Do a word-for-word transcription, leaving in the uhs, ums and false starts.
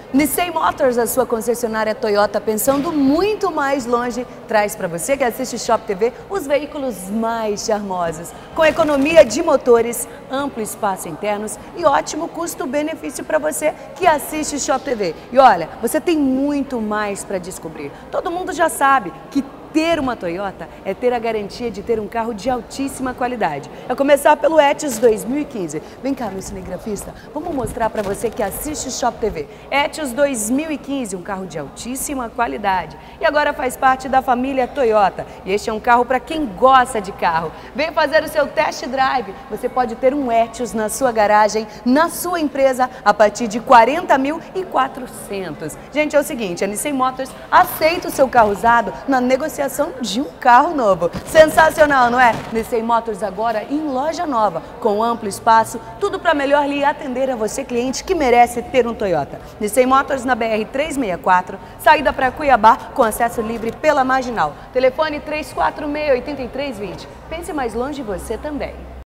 Nissan Motors, a sua concessionária Toyota, pensando muito mais longe, traz para você que assiste Shop T V os veículos mais charmosos, com economia de motores, amplo espaço internos e ótimo custo-benefício para você que assiste Shop T V. E olha, você tem muito mais para descobrir. Todo mundo já sabe que ter uma Toyota é ter a garantia de ter um carro de altíssima qualidade. É começar pelo Etios dois mil e quinze. Vem cá, meu cinegrafista, vamos mostrar para você que assiste Shop T V. Etios dois mil e quinze, um carro de altíssima qualidade. E agora faz parte da família Toyota. E este é um carro para quem gosta de carro. Vem fazer o seu test drive. Você pode ter um Etios na sua garagem, na sua empresa, a partir de quarenta mil e quatrocentos. Gente, é o seguinte, a Nissan Motors aceita o seu carro usado na negociação de um carro novo. Sensacional, não é? Nissan Motors agora em loja nova, com amplo espaço, tudo para melhor lhe atender a você, cliente que merece ter um Toyota. Nissan Motors na B R trezentos e sessenta e quatro, saída para Cuiabá, com acesso livre pela Marginal. Telefone três quatro seis, oito três dois zero. Pense mais longe você também.